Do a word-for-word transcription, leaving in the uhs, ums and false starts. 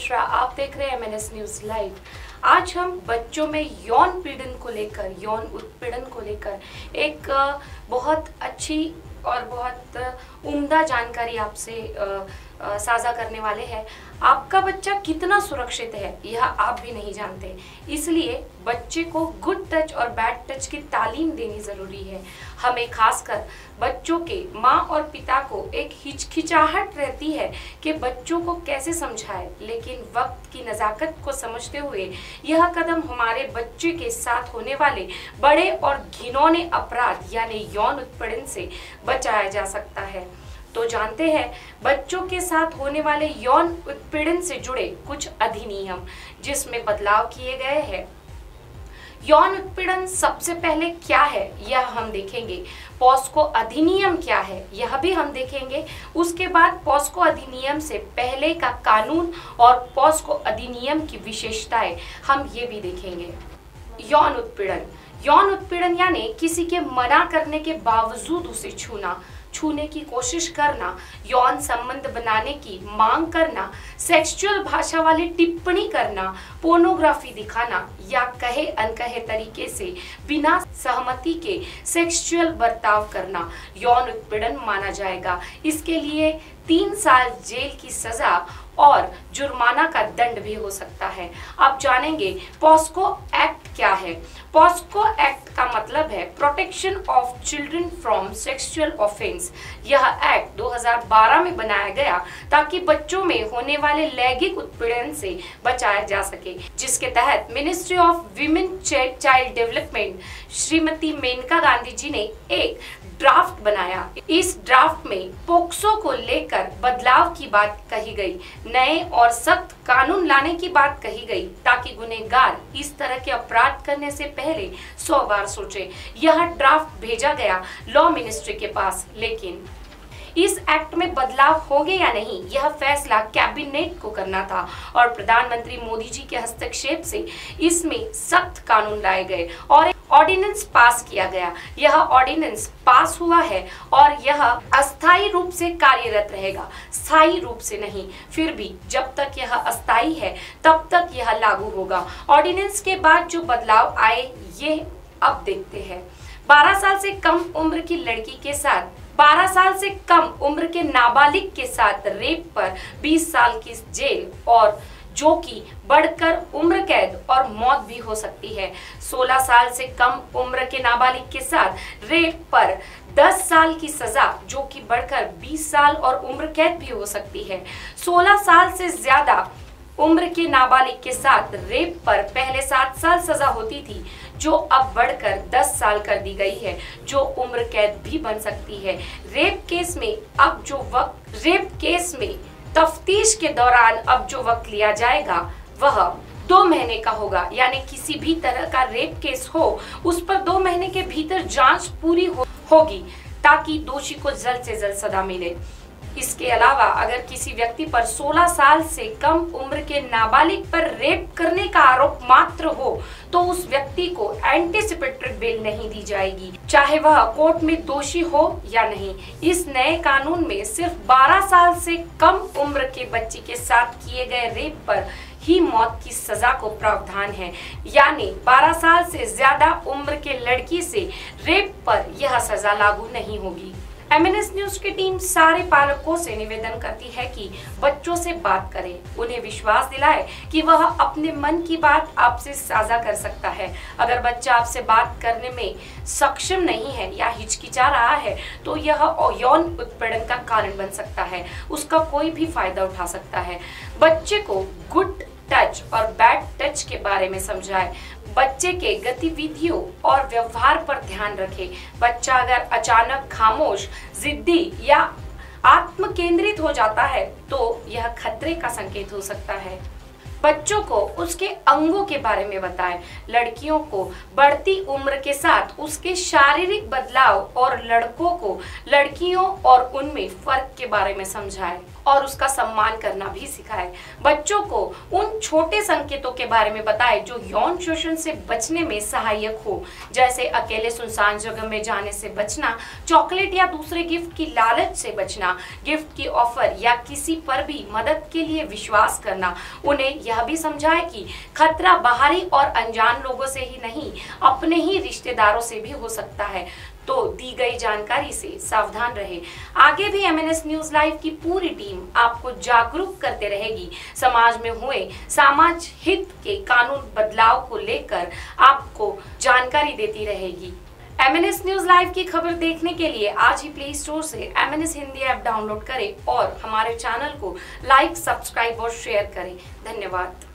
मिश्रा, आप देख रहे हैं M N S news live. आज हम बच्चों में यौन पीड़न को लेकर, यौन उत्पीड़न को लेकर एक बहुत अच्छी और बहुत उम्दा जानकारी आपसे साझा करने वाले हैं। आपका बच्चा कितना सुरक्षित है यह आप भी नहीं जानते, इसलिए बच्चे को गुड टच और बैड टच की तालीम देनी ज़रूरी है। हमें खासकर बच्चों के माँ और पिता को एक हिचकिचाहट रहती है कि बच्चों को कैसे समझाए, लेकिन वक्त की नज़ाकत को समझते हुए यह कदम हमारे बच्चे के साथ होने वाले बड़े और घिनौने अपराध यानी यौन उत्पीड़न से बचाया जा सकता है। तो जानते हैं बच्चों के साथ होने वाले यौन उत्पीड़न से जुड़े कुछ अधिनियम जिसमें बदलाव किए गए हैं। यौन उत्पीड़न सबसे पहले क्या है यह हम देखेंगे। पॉस्को अधिनियम क्या है यह भी हम देखेंगे। उसके बाद पॉस्को अधिनियम से पहले का कानून और पॉस्को अधिनियम की विशेषताएं हम ये भी देखेंगे। यौन उत्पीड़न यौन उत्पीड़न यानी किसी के मना करने के बावजूद उसे छूना, छूने की कोशिश करना, यौन संबंध बनाने की मांग करना, सेक्सुअल भाषा वाली टिप्पणी करना, पोर्नोग्राफी दिखाना या कहे अनकहे तरीके से बिना सहमति के सेक्सुअल बर्ताव करना यौन उत्पीड़न माना जाएगा। इसके लिए तीन साल जेल की सजा और जुर्माना का दंड भी हो सकता है। आप जानेंगे पॉस्को एक्ट क्या है। पॉस्को एक्ट का मतलब है protection of children from sexual offence. यह एक्ट दो हज़ार बारह में बनाया गया ताकि बच्चों में होने वाले लैंगिक उत्पीड़न से बचाया जा सके, जिसके तहत ministry of women child development Shrimati Maneka Gandhi ji ने एक ड्राफ्ट बनाया। इस ड्राफ्ट में पोक्सो को लेकर बदलाव की बात कही गई, नए और सख्त कानून लाने की बात कही गई ताकि गुनहगार इस तरह के अपराध करने से पहले सौ बार सोचे। यह ड्राफ्ट भेजा गया लॉ मिनिस्ट्री के पास, लेकिन इस एक्ट में बदलाव होंगे या नहीं यह फैसला कैबिनेट को करना था और प्रधानमंत्री मोदी जी के हस्तक्षेप से इसमें सख्त कानून लाए गए और एक ऑर्डिनेंस पास किया गया। यह ऑर्डिनेंस पास हुआ है और यह अस्थायी रूप से कार्यरत रहेगा, स्थायी रूप से नहीं। फिर भी जब तक यह अस्थायी है तब तक यह लागू होगा। ऑर्डिनेंस के बाद जो बदलाव आए ये अब देखते हैं। बारह साल से कम उम्र की लड़की के साथ बारह साल से कम उम्र के नाबालिग के साथ रेप पर बीस साल की जेल और जो कि बढ़कर उम्र कैद और मौत भी हो सकती है। सोलह साल से कम उम्र के नाबालिग के साथ रेप पर दस साल की सजा जो कि बढ़कर बीस साल और उम्र कैद भी हो सकती है। सोलह साल से ज्यादा उम्र के नाबालिग के साथ रेप पर पहले सात साल सजा होती थी जो अब बढ़कर दस साल कर दी गई है, जो उम्र कैद भी बन सकती है। रेप केस में अब जो वक्त रेप केस में तफ्तीश के दौरान अब जो वक्त लिया जाएगा वह दो महीने का होगा, यानी किसी भी तरह का रेप केस हो उस पर दो महीने के भीतर जांच पूरी हो, होगी ताकि दोषी को जल्द से जल्द सजा मिले। इसके अलावा अगर किसी व्यक्ति पर सोलह साल से कम उम्र के नाबालिग पर रेप करने का आरोप मात्र हो तो उस व्यक्ति को एंटीसिपेटरी बेल नहीं दी जाएगी, चाहे वह कोर्ट में दोषी हो या नहीं। इस नए कानून में सिर्फ बारह साल से कम उम्र के बच्चे के साथ किए गए रेप पर ही मौत की सजा को प्रावधान है, यानी बारह साल से ज्यादा उम्र के लड़की से रेप पर यह सजा लागू नहीं होगी। एम एन एस न्यूज की टीम सारे पालकों से निवेदन करती है कि बच्चों से बात करें, उन्हें विश्वास दिलाएं कि वह अपने मन की बात आपसे साझा कर सकता है। अगर बच्चा आपसे बात करने में सक्षम नहीं है या हिचकिचा रहा है तो यह यौन उत्पीड़न का कारण बन सकता है, उसका कोई भी फायदा उठा सकता है। बच्चे को गुड टच और बैड टच के बारे में समझाएं। बच्चे के गतिविधियों और व्यवहार पर ध्यान रखें। बच्चा अगर अचानक खामोश, जिद्दी या आत्म केंद्रित हो जाता है तो यह खतरे का संकेत हो सकता है। बच्चों को उसके अंगों के बारे में बताएं। लड़कियों को बढ़ती उम्र के साथ उसके शारीरिक बदलाव और लड़कों को लड़कियों और उनमें फर्क के बारे में समझाएं। और उसका सम्मान करना भी सिखाए। बच्चों को उन छोटे संकेतों के बारे में बताए जो यौन शोषण से बचने में सहायक हो, जैसे अकेले सुनसान जगह में जाने से बचना, चॉकलेट या दूसरे गिफ्ट की लालच से बचना, गिफ्ट की ऑफर या किसी पर भी मदद के लिए विश्वास करना। उन्हें यह भी समझाए कि खतरा बाहरी और अनजान लोगों से ही नहीं, अपने ही रिश्तेदारों से भी हो सकता है। तो दी गई जानकारी से सावधान रहे। आगे भी M N S news live की पूरी टीम आपको जागरूक करते रहेगी। समाज में हुए समाज हित के कानून बदलाव को लेकर आपको जानकारी देती रहेगी। M N S news live की खबर देखने के लिए आज ही प्ले स्टोर से M N S Hindi app download करें और हमारे चैनल को लाइक, सब्सक्राइब और शेयर करें। धन्यवाद।